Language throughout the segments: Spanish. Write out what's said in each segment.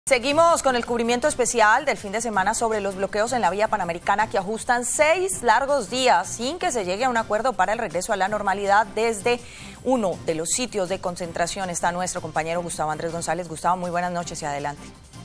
Seguimos con el cubrimiento especial del fin de semana sobre los bloqueos en la vía panamericana que ajustan 6 largos días sin que se llegue a un acuerdo para el regreso a la normalidad. Desde uno de los sitios de concentración está nuestro compañero Gustavo Andrés González. Gustavo, muy buenas noches y adelante.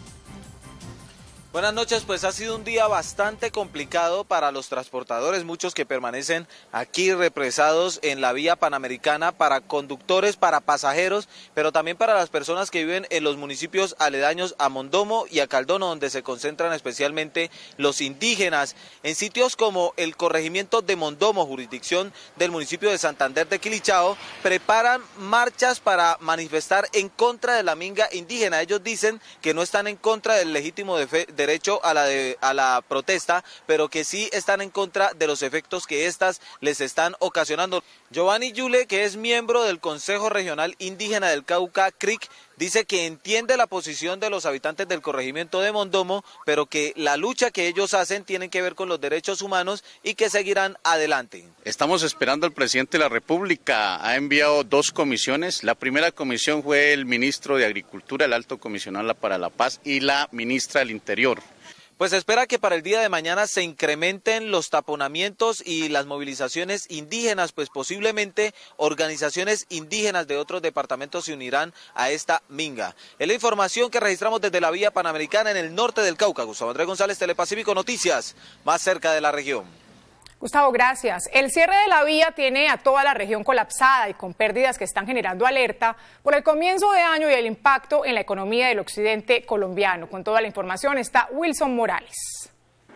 Buenas noches, pues ha sido un día bastante complicado para los transportadores, muchos que permanecen aquí represados en la vía panamericana, para conductores, para pasajeros, pero también para las personas que viven en los municipios aledaños a Mondomo y a Caldono, donde se concentran especialmente los indígenas. En sitios como el corregimiento de Mondomo, jurisdicción del municipio de Santander de Quilichao, preparan marchas para manifestar en contra de la minga indígena. Ellos dicen que no están en contra del legítimo derecho a la protesta, pero que sí están en contra de los efectos que estas les están ocasionando. Giovanni Yule, que es miembro del Consejo Regional Indígena del Cauca, CRIC, dice que entiende la posición de los habitantes del corregimiento de Mondomo, pero que la lucha que ellos hacen tiene que ver con los derechos humanos y que seguirán adelante. Estamos esperando al presidente de la República. Ha enviado 2 comisiones. La primera comisión fue el ministro de Agricultura, el alto comisionado para la paz, y la ministra del Interior. Pues se espera que para el día de mañana se incrementen los taponamientos y las movilizaciones indígenas, pues posiblemente organizaciones indígenas de otros departamentos se unirán a esta minga. Es la información que registramos desde la vía panamericana en el norte del Cauca. Gustavo Andrés González, Telepacífico Noticias, más cerca de la región. Gustavo, gracias. El cierre de la vía tiene a toda la región colapsada y con pérdidas que están generando alerta por el comienzo de año y el impacto en la economía del occidente colombiano. Con toda la información está Wilson Morales.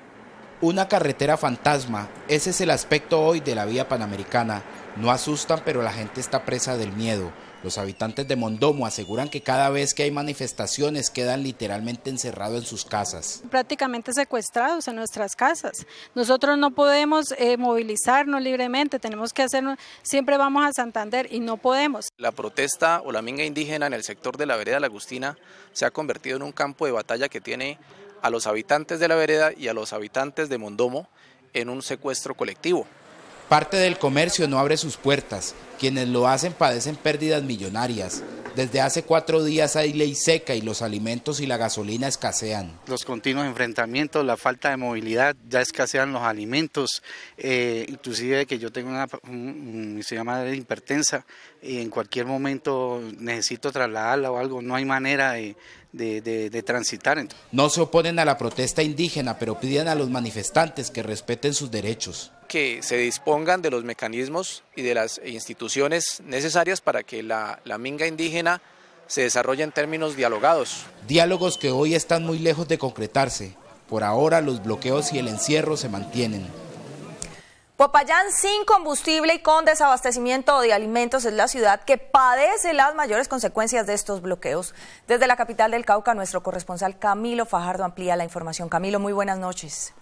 Una carretera fantasma, ese es el aspecto hoy de la vía panamericana. No asustan, pero la gente está presa del miedo. Los habitantes de Mondomo aseguran que cada vez que hay manifestaciones quedan literalmente encerrados en sus casas. Prácticamente secuestrados en nuestras casas. Nosotros no podemos movilizarnos libremente, tenemos que hacernos, siempre vamos a Santander y no podemos. La protesta o la minga indígena en el sector de la vereda La Agustina se ha convertido en un campo de batalla que tiene a los habitantes de la vereda y a los habitantes de Mondomo en un secuestro colectivo. Parte del comercio no abre sus puertas. Quienes lo hacen padecen pérdidas millonarias. Desde hace 4 días hay ley seca y los alimentos y la gasolina escasean. Los continuos enfrentamientos, la falta de movilidad, ya escasean los alimentos, inclusive que yo tengo se llama hipertensa y en cualquier momento necesito trasladarla o algo, no hay manera de transitar. No se oponen a la protesta indígena, pero piden a los manifestantes que respeten sus derechos. Que se dispongan de los mecanismos y de las instituciones necesarias para que la minga indígena se desarrolle en términos dialogados. Diálogos que hoy están muy lejos de concretarse. Por ahora los bloqueos y el encierro se mantienen. Popayán, sin combustible y con desabastecimiento de alimentos, es la ciudad que padece las mayores consecuencias de estos bloqueos. Desde la capital del Cauca, nuestro corresponsal Camilo Fajardo amplía la información. Camilo, muy buenas noches.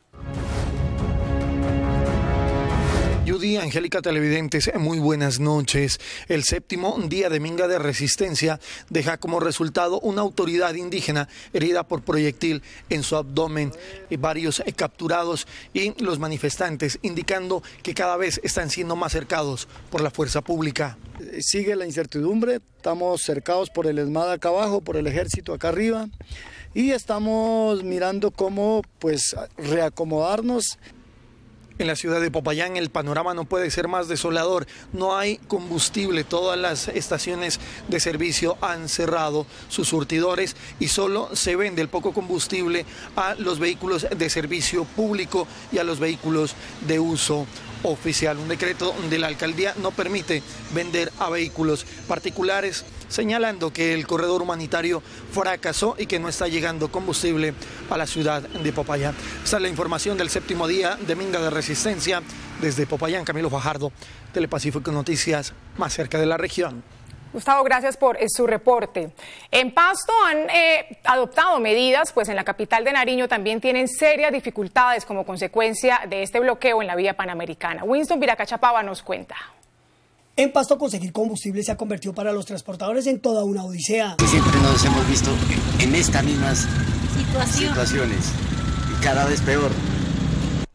Judy, Angélica, televidentes, muy buenas noches. El 7º día de minga de resistencia deja como resultado una autoridad indígena herida por proyectil en su abdomen, varios capturados y los manifestantes indicando que cada vez están siendo más cercados por la fuerza pública. Sigue la incertidumbre, estamos cercados por el ESMAD acá abajo, por el ejército acá arriba y estamos mirando cómo pues reacomodarnos. En la ciudad de Popayán el panorama no puede ser más desolador, no hay combustible, todas las estaciones de servicio han cerrado sus surtidores y solo se vende el poco combustible a los vehículos de servicio público y a los vehículos de uso oficial. Un decreto de la alcaldía no permite vender a vehículos particulares, señalando que el corredor humanitario fracasó y que no está llegando combustible a la ciudad de Popayán. Esta es la información del 7º día de minga de resistencia. Desde Popayán, Camilo Fajardo, Telepacífico Noticias, más cerca de la región. Gustavo, gracias por su reporte. En Pasto han adoptado medidas, pues en la capital de Nariño también tienen serias dificultades como consecuencia de este bloqueo en la vía panamericana. Winston Viracachapava nos cuenta. En Pasto conseguir combustible se ha convertido para los transportadores en toda una odisea. Siempre nos hemos visto en estas mismas situaciones y cada vez peor.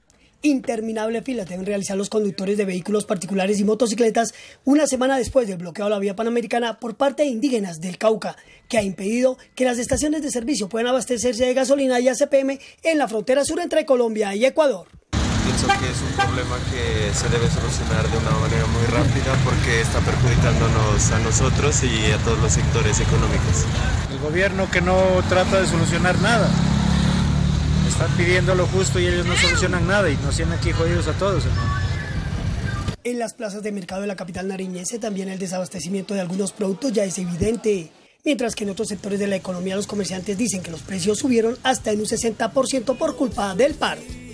Interminables filas deben realizar los conductores de vehículos particulares y motocicletas una semana después del bloqueo a la vía panamericana por parte de indígenas del Cauca, que ha impedido que las estaciones de servicio puedan abastecerse de gasolina y ACPM en la frontera sur entre Colombia y Ecuador. Pienso que es un problema que se debe solucionar de una manera muy rápida porque está perjudicándonos a nosotros y a todos los sectores económicos. El gobierno que no trata de solucionar nada. Están pidiendo lo justo y ellos no solucionan nada y nos tienen aquí jodidos a todos, hermano. En las plazas de mercado de la capital nariñense también el desabastecimiento de algunos productos ya es evidente, mientras que en otros sectores de la economía los comerciantes dicen que los precios subieron hasta en un 60% por culpa del paro.